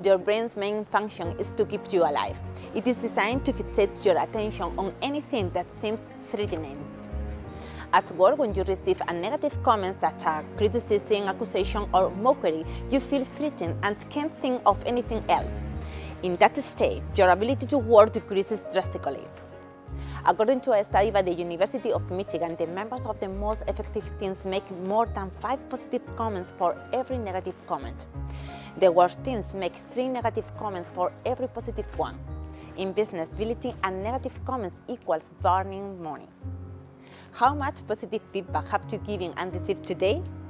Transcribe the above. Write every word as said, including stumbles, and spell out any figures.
Your brain's main function is to keep you alive. It is designed to fixate your attention on anything that seems threatening. At work, when you receive a negative comment such as criticism, accusation, or mockery, you feel threatened and can't think of anything else. In that state, your ability to work decreases drastically. According to a study by the University of Michigan, the members of the most effective teams make more than five positive comments for every negative comment. The worst teams make three negative comments for every positive one. In business, belittling and negative comments equals burning money. How much positive feedback have you given and received today?